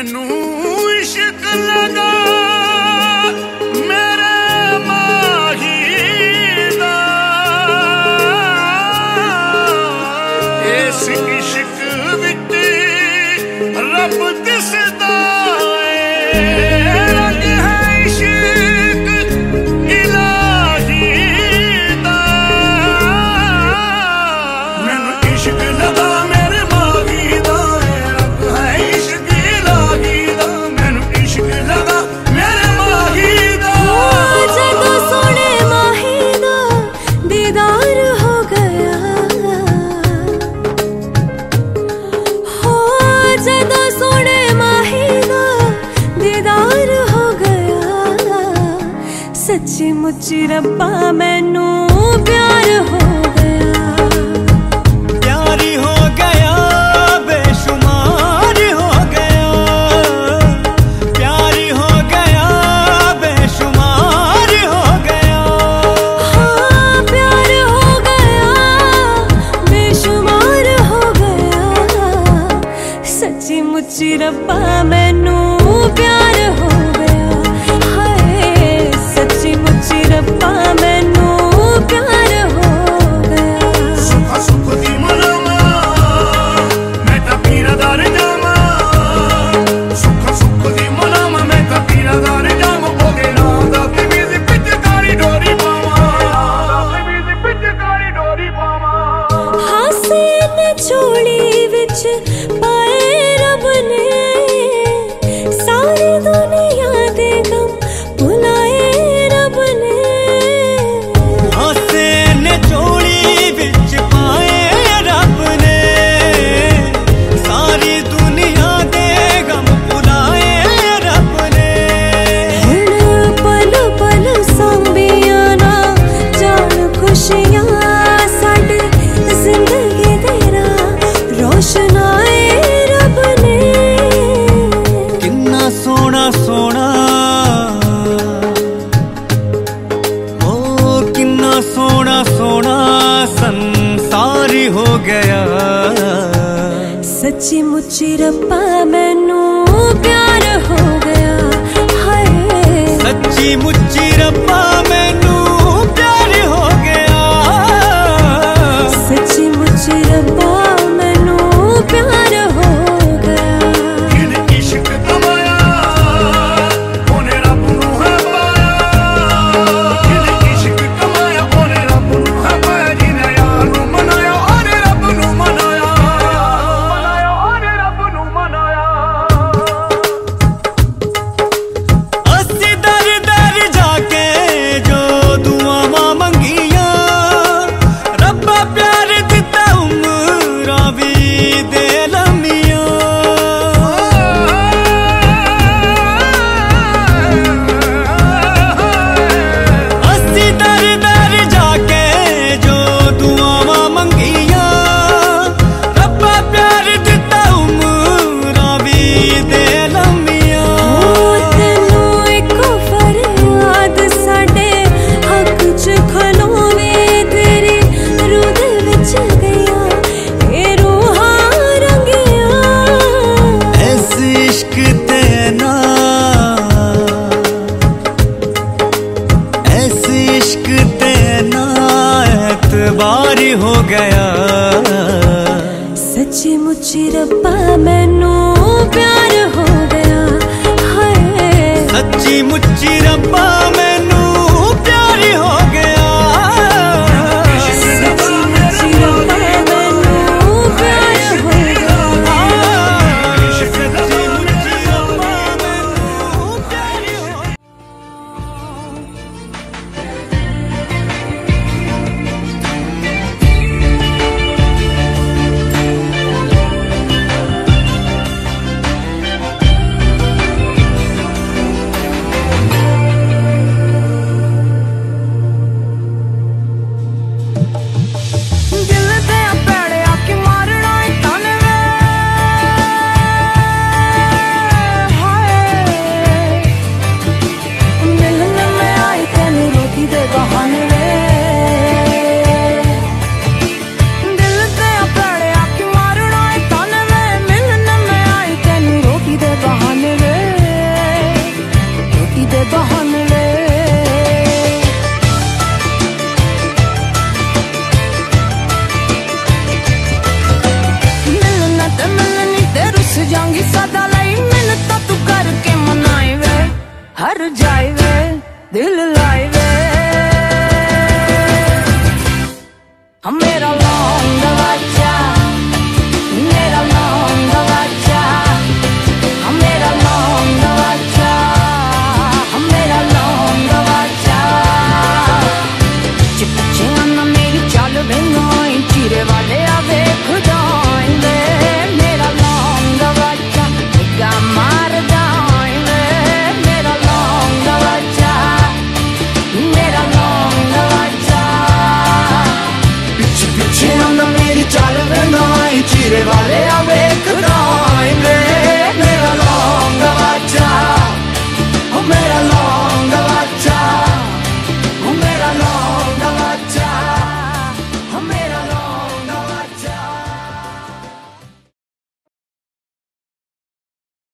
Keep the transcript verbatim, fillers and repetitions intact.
मैनू इश्क लगा मेरे माही दा, इस इश्क विच रब दिसदा रंग है इश्क इलाही दा। मैनू इश्क लगा मेरे माही दा, रंग है इश्क इलाही दा। मैनू इश्क लगा मेरे माही दा। जदों सोने माही दा दीदार हो गया, हो जदों सोने माही दा दीदार हो गया। सच्ची मुच्ची रब्बा मैनू प्यार हो गया, प्यारी हो गया बेशुमार हो गया, प्यारी हो गया बेशुमार हो गया। हाँ प्यार हो गया बेशुमार हो गया। सच्ची मुच्ची रब्बा मैनू प्यार हो गया, हाय सच्ची मुच्ची रब्बा मैनू प्यार हो गया। सुख सुख दी मनावा मैं तां पीरदार जावां, सुख सुख दी मनावा मैं तां पीरदार जावां। ओदे नाम दा बीवी दी पिचकारी डोरी पावां, बीवी दी पिचकारी डोरी पावां। हासे ने झोली विच पाए रब ने, सारी दुनिया दे गम भुलाए रब ने। हासे ने झोली विच पाए रब ने, सारी दुनिया दे गम भुलाए रब ने। हुण पल पल सांभिया ना जान खुशियां साडी जिंदगी दे राह रोशनाए रब ने। किन्ना सोना सोना ओ किन्ना सोना सोना संसारी हो गया। सच्ची मुच्ची रब्बा मैनू प्यार हो गया, हाय सच्ची मुच्ची रब्बा मैनू प्यार हो गया। सच्ची मुच्ची रब्बा मैनू प्यार हो गया। जिन इश्क कमाया ओने रब नू है पाया, जिन इश्क कमाया ओने रब नू है पाया। जिने यार नू मनाया ओने रब नू मनाया, मनाया ओने रब नू मनाया। अस्सी दर दर जाके जो दुआवां मंगियां, रब्बा प्यार दिता उमरां भी दे लम्मियां। अस्सी दर दर जाके जो दुआवां मंगियां, रब्बा प्यार दिता उमरां भी दे लम्मियां। तैनू एक फरियाद साडे हक च खलोवे, तेरी रूह दे विच गईया ए रूहां रंगिया। ऐस इश्क ते ना, ऐस इश्क ते ना एतबार हो गया। सच्ची मुच्ची रब्बा मैं